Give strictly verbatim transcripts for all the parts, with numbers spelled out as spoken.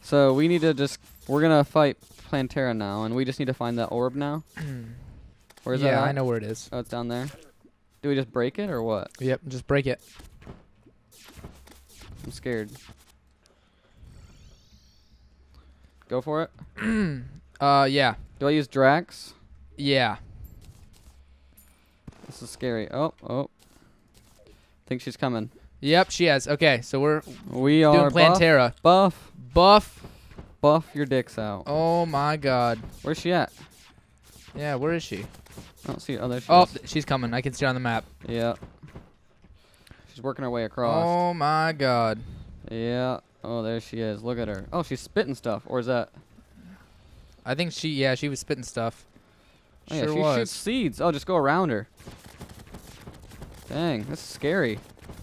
So we need to just, we're going to fight Plantera now, and we just need to find that orb now. Where's yeah, that at? I know where it is. Oh, it's down there. Do we just break it or what? Yep, just break it. I'm scared. Go for it. uh, yeah. Do I use Drax? Yeah. This is scary. Oh, oh. Think she's coming. Yep, she has. Okay, so we're We doing are Plantera. Buff. Buff. Buff your dicks out. Oh my god. Where's she at? Yeah, where is she? I don't see her. Oh, there she Oh, is. th- she's coming. I can see her on the map. Yeah. She's working her way across. Oh my god. Yeah. Oh, there she is. Look at her. Oh, she's spitting stuff. Or is that? I think she, yeah, she was spitting stuff. Oh, yeah, Sure she was. shoots seeds. Oh, just go around her. Dang, this is scary.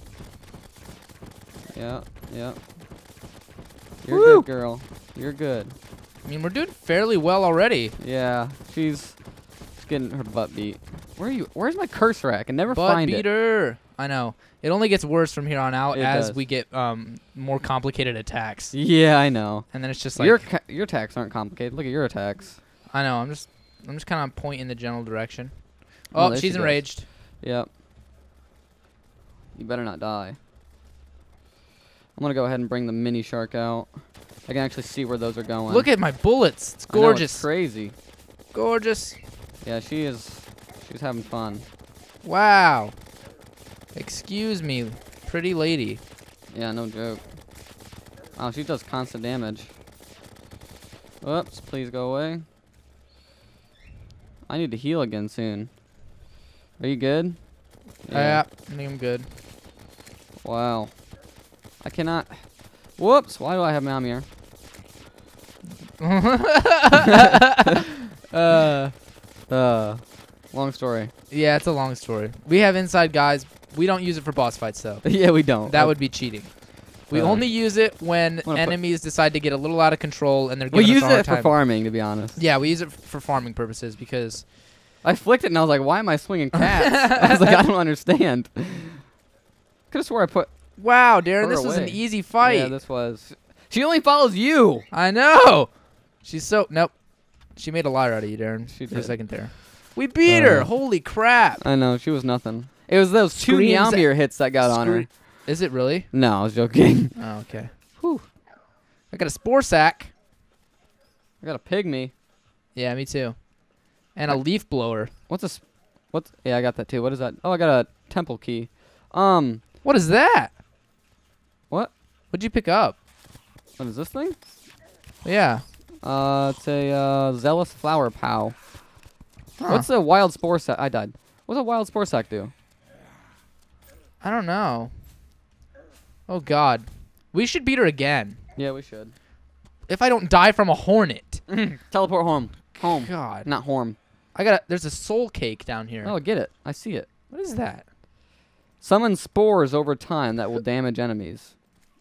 Yeah, yeah. You're Woo! good, girl. You're good. I mean, we're doing fairly well already. Yeah, she's, she's getting her butt beat. Where are you? Where's my curse rack? I never Butt find it. beater. I know. It only gets worse from here on out It as does. we get um more complicated attacks. Yeah, I know. And then it's just like your ca your attacks aren't complicated. Look at your attacks. I know. I'm just I'm just kind of pointing in the general direction. Oh, Oh, there she's she goes. enraged. Yep. You better not die. I'm gonna go ahead and bring the mini shark out. I can actually see where those are going. Look at my bullets. It's I know, it's gorgeous. crazy. Gorgeous. Yeah, she is. She's having fun. Wow. Excuse me, pretty lady. Yeah, no joke. Oh, she does constant damage. Whoops, please go away. I need to heal again soon. Are you good? Yeah, I think I'm good. Wow. I cannot. Whoops, why do I have Malmir? uh, Uh, long story. yeah, it's a long story. We have inside guys. We don't use it for boss fights, though. Yeah, we don't. That would be cheating. We Uh, only use it when put- enemies decide to get a little out of control and they're We giving us use a hard it for time. farming, to be honest. Yeah, we use it for farming purposes because I flicked it and I was like, why am I swinging cats? I was like, I don't understand. Could have swore I put. wow, Darren, Her this was an away. easy fight. Yeah, this was. She only follows you. I know. She's so nope. She made a liar out of you, Darren. She for a did. second there. We beat her. Uh, Holy crap! I know, she was nothing. It was those two Screams at- Meowmere hits that got on her. Scre- Is it really? No, I was joking. Oh, okay. Whew. I got a spore sack. I got a pygmy. Yeah, me too. And a leaf blower. What's a? s- What's? Yeah, I got that too. What is that? Oh, I got a temple key. Um, What is that? what? What'd you pick up? What is this thing? Yeah. Uh, it's a uh, zealous flower pow. Huh. What's a wild spore sack? I died. What's a wild spore sack do? I don't know. Oh God. We should beat her again. Yeah, we should. If I don't die from a hornet. Teleport home. Home. God. Not horn. I got. to There's a soul cake down here. Oh, get it. I see it. What is that? Summon spores over time that will damage enemies.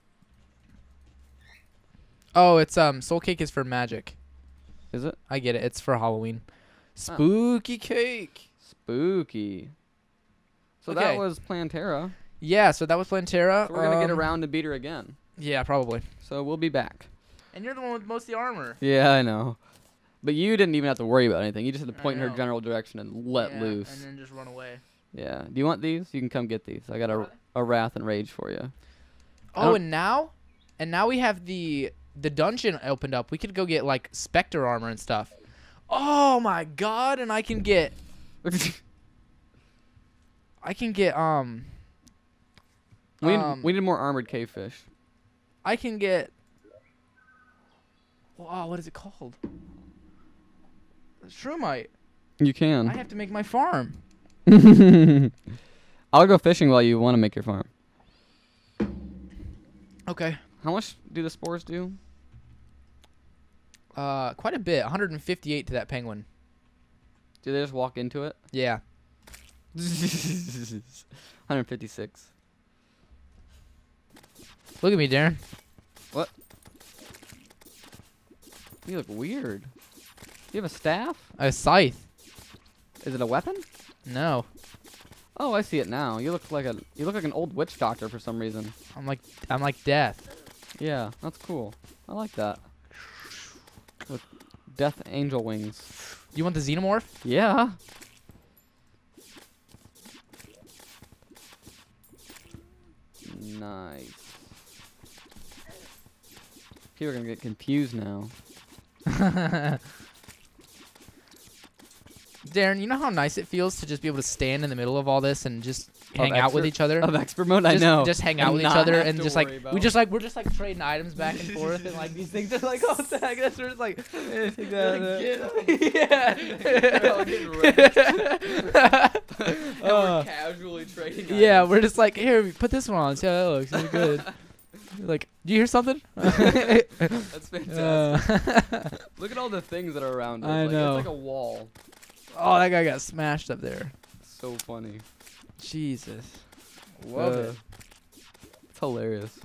Oh, it's um. Soul cake is for magic. Is it? I get it. It's for Halloween. Spooky cake. Spooky. So Okay. that was Plantera. Yeah. So that was Plantera. So we're gonna get Um, around to beat her again. Yeah, probably. So we'll be back. And you're the one with most of the armor. Yeah, I know. But you didn't even have to worry about anything. You just had to I point in her know. general direction and let Yeah, loose. And then just run away. Yeah. Do you want these? You can come get these. I got a, a wrath and rage for you. I Oh, don't- and now, and now we have the the dungeon opened up. We could go get like Spectre armor and stuff. Oh my God! And I can get, I can get um. we, um, need, we need more armored cave fish. I can get. Wow, what is it called? Shroomite. You can. I have to make my farm. I'll go fishing while you want to make your farm. Okay. How much do the spores do? Uh, quite a bit. one hundred fifty-eight to that penguin. Do they just walk into it? Yeah. one hundred fifty-six. Look at me, Darren. What? You look weird. You have a staff? A scythe. Is it a weapon? No. Oh, I see it now. You look like a you look like an old witch doctor for some reason. I'm like I'm like death. Yeah, that's cool. I like that. with death angel wings. You want the xenomorph? Yeah. Nice. People are gonna get confused now. Darren, you know how nice it feels to just be able to stand in the middle of all this and just hang Of out with expert- each other? Of expert mode, just, I know. Just hang out And with each not other have and to just like worry we about- just like we're just like trading items back and forth and like these things are like oh the heck that's we're just like eh, take that, uh, And Uh, we're casually trading. yeah, items. we're just like here put this one on see how that looks really good. Like, do you hear something? That's fantastic. Uh, Look at all the things that are around us. I like, know. It's like a wall. oh, that guy got smashed up there. So funny. Jesus, love Uh, it. It's hilarious.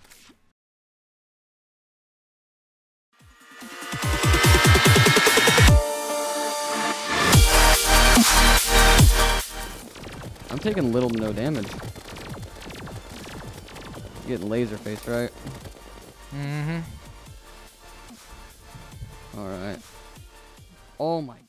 I'm taking little to no damage. Getting laser face, right? Mm-hmm. All right. Oh my